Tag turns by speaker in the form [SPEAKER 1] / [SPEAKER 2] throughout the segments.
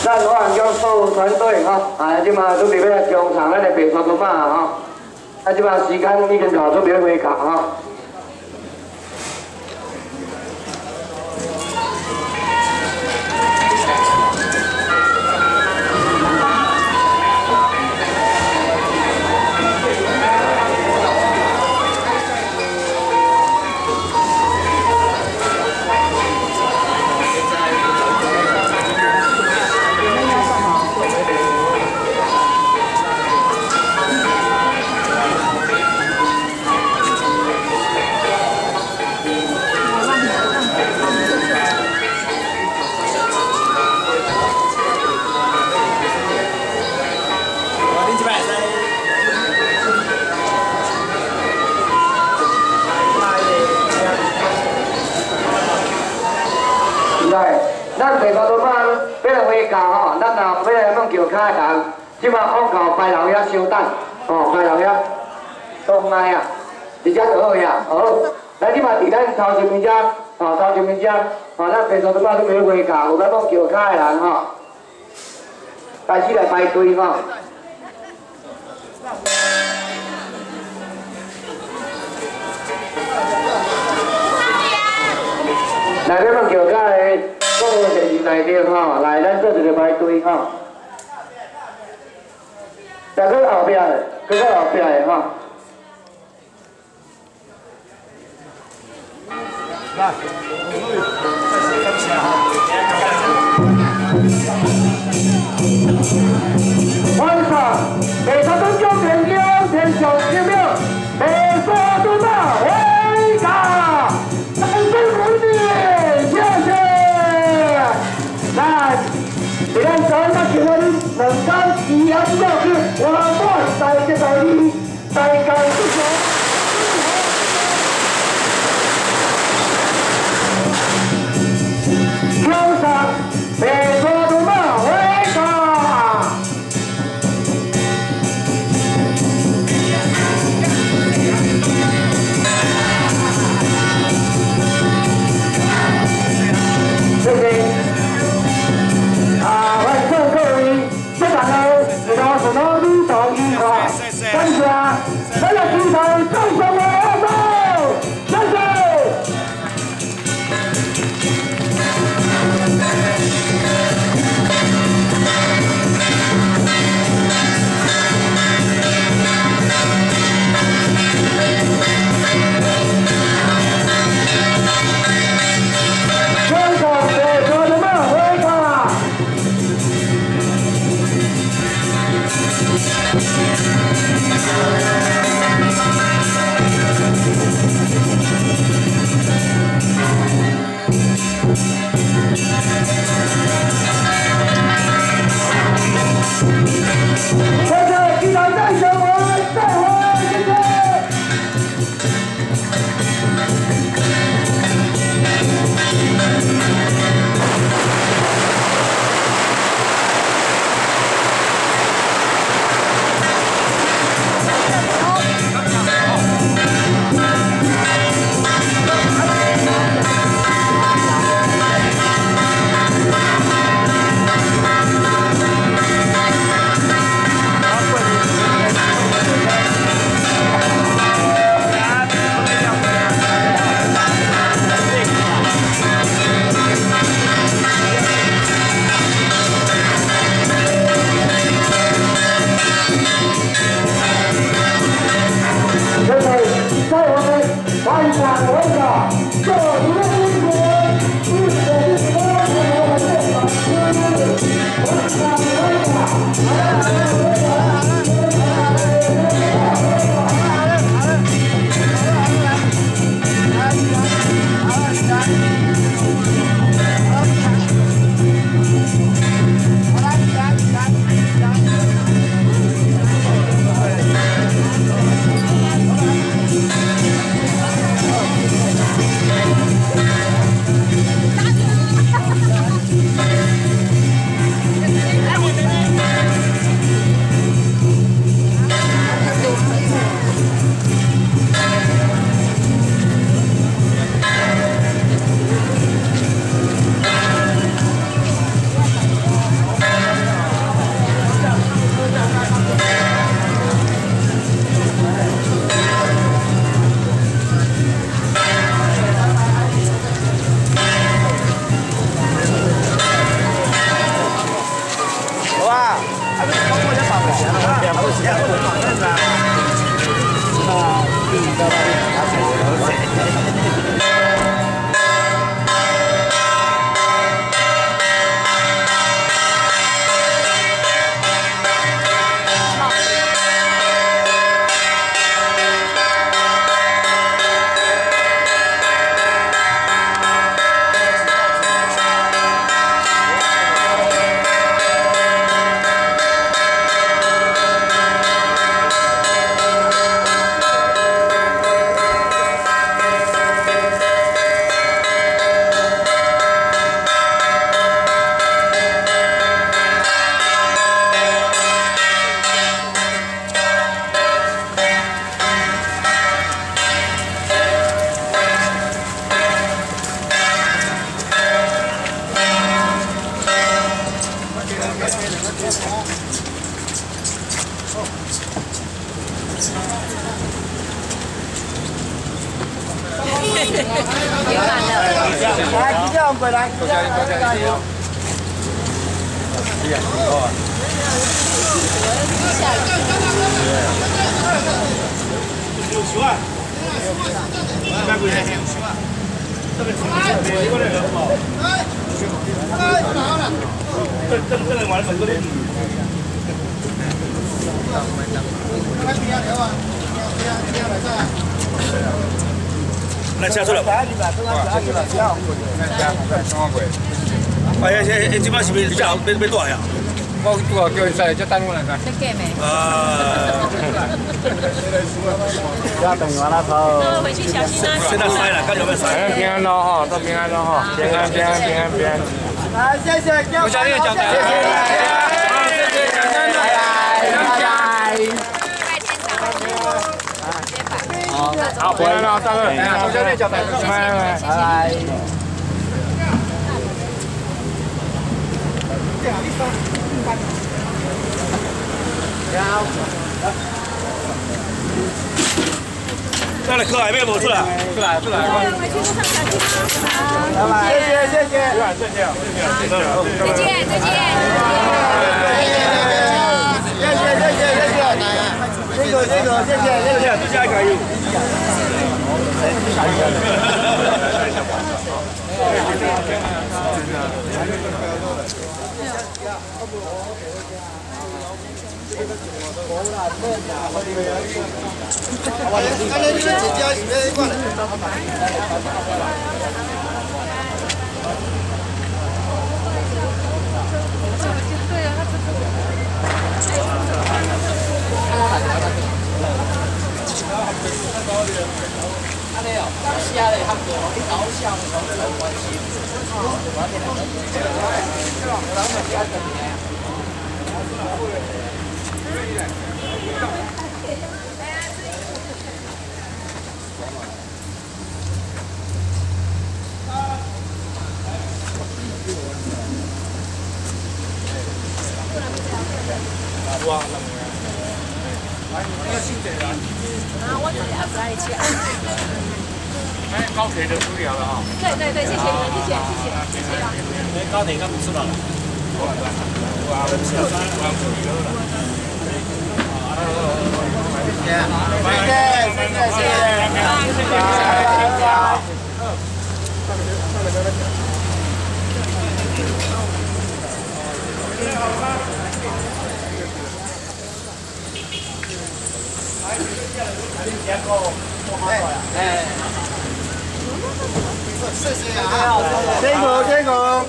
[SPEAKER 1] 咱我研究所有团队吼，即马准备要来上场咱的白沙屯马吼，即马时间已经到，准备要回港吼。 咱白沙屯马要来回教吼，咱若要来弄桥卡的人，即马往到牌楼遐稍等，吼，牌楼遐东来啊，直接就好呀，好。来，即马伫咱头前面遮，吼，头前面遮，吼，咱白沙屯马准备要回教，有要弄桥卡的人吼，开始来排队吼。来，要弄桥卡的。 各个城市内底吼，来咱做一个排队吼，再搁后壁的，搁后壁的吼。来，晚上白沙屯酒店2天小寺庙，白沙屯马回家，掌声鼓励，谢谢。 来，既然咱甲叫恁两间医院要去，我满在这道理，大家不错。跳上白沙屯马回家。谢谢。 欢迎各位，这场呢，是到什么旅途愉快，感谢咱的精彩掌声为二手，谢谢。全场白沙屯马回家。 谢谢，期待再相会，再会，谢谢。
[SPEAKER 2] 来，机长过来，机长加油！60万，100块钱，60万。这个美国的人嘛，这人玩美国的。来车出来。哎呀，这摆是要多少呀？我拄好叫伊使，才等我来看。
[SPEAKER 3] 这给没？
[SPEAKER 2] 要等完了头。
[SPEAKER 3] 那回去小心啊！
[SPEAKER 2] 现在塞了，看有没有塞？平安喽哈，都平安喽哈，平安。来，谢谢，我小弟讲的，谢谢，拜拜。好，回来了，大哥，周教练讲的，拜拜。再来可爱妹不出来？出来。
[SPEAKER 3] 回去路上小心啊！
[SPEAKER 2] 拜拜，谢谢。
[SPEAKER 3] 再见。
[SPEAKER 2] 谢谢，多加加油！安尼哦，当时啊咧，他们你搞笑的时候有关系。哇！
[SPEAKER 3] 啊，我们俩在一起啊。
[SPEAKER 2] 哎，高铁的处理好了哈。
[SPEAKER 3] 对，谢谢你们，谢谢。
[SPEAKER 2] 哎，高铁应该不是了。谢谢啊！辛苦。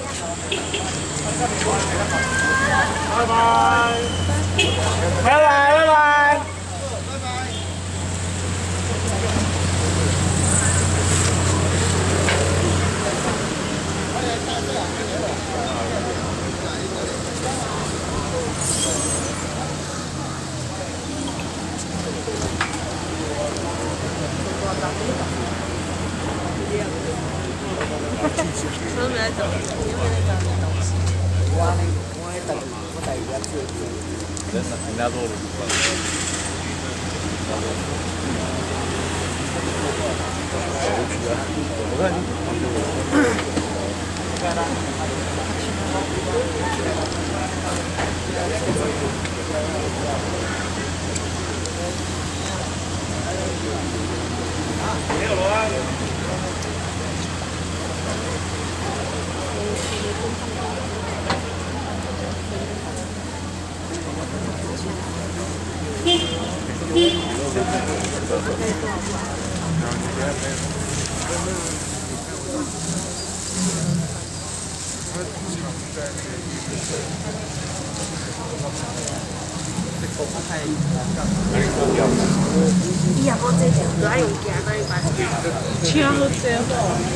[SPEAKER 2] 拜拜。
[SPEAKER 3] 我们来走，你们来找点东西。
[SPEAKER 2] 我带一点水。真的，人家做的。我看你。
[SPEAKER 3] 伊也无这条，就爱用行那一班。车好济好。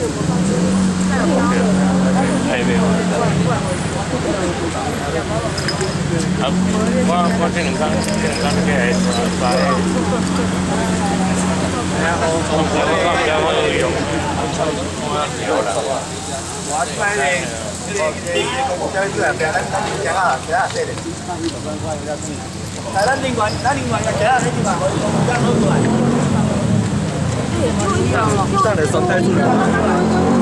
[SPEAKER 2] 我这两天那个啥嘞？我有用。我买嘞，这个别咱行啊，行啊，对的。咱另外个行啊，你嘛，咱攞过来。上来双台出来。